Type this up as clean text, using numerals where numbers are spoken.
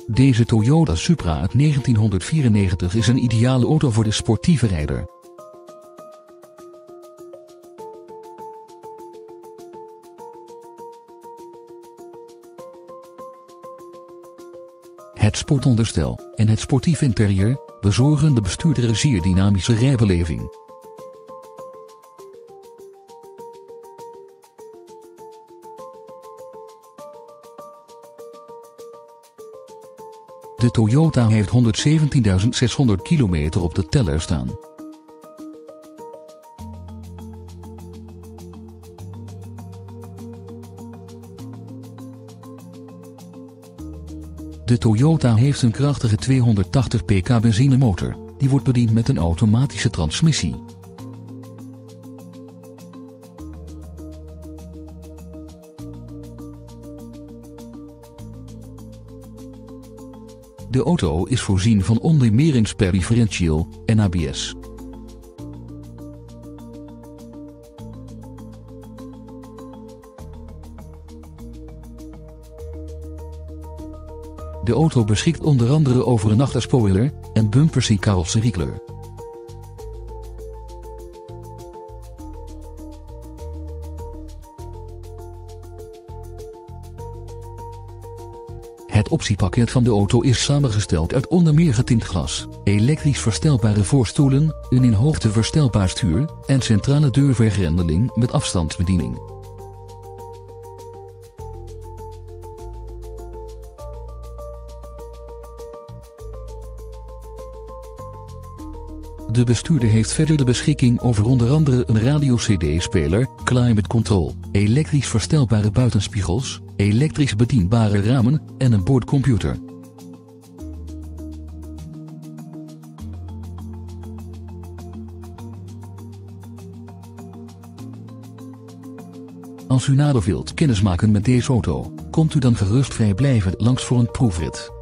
Deze Toyota Supra uit 1994 is een ideale auto voor de sportieve rijder. Het sportonderstel en het sportief interieur bezorgen de bestuurder een zeer dynamische rijbeleving. De Toyota heeft 117.600 kilometer op de teller staan. De Toyota heeft een krachtige 280 pk benzinemotor, die wordt bediend met een automatische transmissie. De auto is voorzien van ondernemingsper-differential en ABS. De auto beschikt onder andere over een achterspoiler en bumpers in carrosseriekleur. Het optiepakket van de auto is samengesteld uit onder meer getint glas, elektrisch verstelbare voorstoelen, een in hoogte verstelbaar stuur en centrale deurvergrendeling met afstandsbediening. De bestuurder heeft verder de beschikking over onder andere een radio-cd-speler, climate control, elektrisch verstelbare buitenspiegels, elektrisch bedienbare ramen en een boordcomputer. Als u nader wilt kennismaken met deze auto, komt u dan gerust vrijblijvend langs voor een proefrit.